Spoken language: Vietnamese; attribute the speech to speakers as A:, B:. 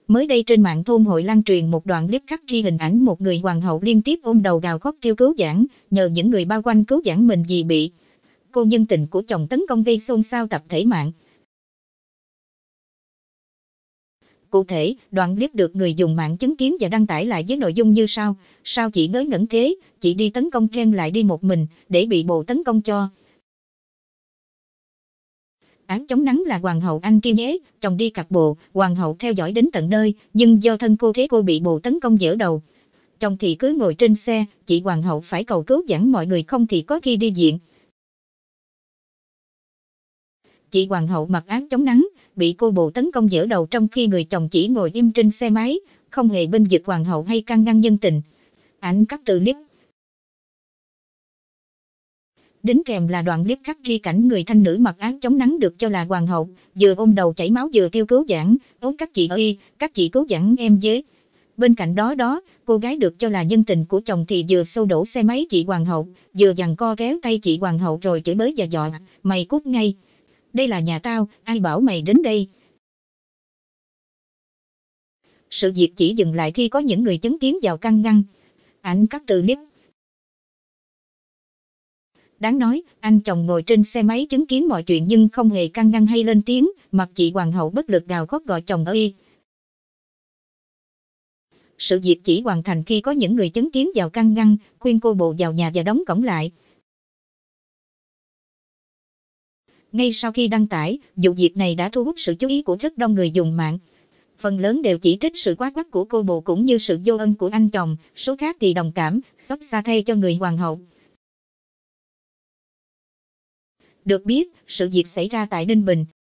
A: Mới đây trên mạng thôn hội lan truyền một đoạn clip khắc ghi hình ảnh một người hoàng hậu liên tiếp ôm đầu gào khóc kêu cứu vãn, nhờ những người bao quanh cứu vãn mình vì bị cô nhân tình của chồng tấn công gây xôn xao tập thể mạng. Cụ thể, đoạn clip được người dùng mạng chứng kiến và đăng tải lại với nội dung như sau: sao chị ngớ ngẩn thế, chị đi tấn công Ken lại đi một mình, để bị bộ tấn công cho. Án chống nắng là hoàng hậu Anh Kim nhé, chồng đi cặp bộ, hoàng hậu theo dõi đến tận nơi, nhưng do thân cô thế cô bị bộ tấn công giở đầu. Chồng thì cứ ngồi trên xe, chị hoàng hậu phải cầu cứu vãn mọi người không thì có khi đi viện. Chị hoàng hậu mặc áo chống nắng, bị cô bộ tấn công giở đầu trong khi người chồng chỉ ngồi im trên xe máy, không hề bênh vực hoàng hậu hay can ngăn nhân tình. Ảnh cắt từ clip. Đính kèm là đoạn clip khắc ghi cảnh người thanh nữ mặc áo chống nắng được cho là hoàng hậu, vừa ôm đầu chảy máu vừa kêu cứu vãn, ôi các chị ơi, các chị cứu vãn em với. Bên cạnh đó, cô gái được cho là nhân tình của chồng thì vừa xô đổ xe máy chị hoàng hậu, vừa giằng co kéo tay chị hoàng hậu rồi chửi bới và dọa, mày cút ngay. Đây là nhà tao, ai bảo mày đến đây. Sự việc chỉ dừng lại khi có những người chứng kiến vào can ngăn. Ảnh cắt từ clip. Đáng nói, anh chồng ngồi trên xe máy chứng kiến mọi chuyện nhưng không hề can ngăn hay lên tiếng, mặc chị hoàng hậu bất lực gào khóc gọi chồng ơi. Sự việc chỉ hoàn thành khi có những người chứng kiến vào can ngăn, khuyên cô bộ vào nhà và đóng cổng lại. Ngay sau khi đăng tải, vụ việc này đã thu hút sự chú ý của rất đông người dùng mạng. Phần lớn đều chỉ trích sự quá quắt của cô bộ cũng như sự vô ân của anh chồng, số khác thì đồng cảm, xót xa thay cho người hoàng hậu. Được biết, sự việc xảy ra tại Ninh Bình.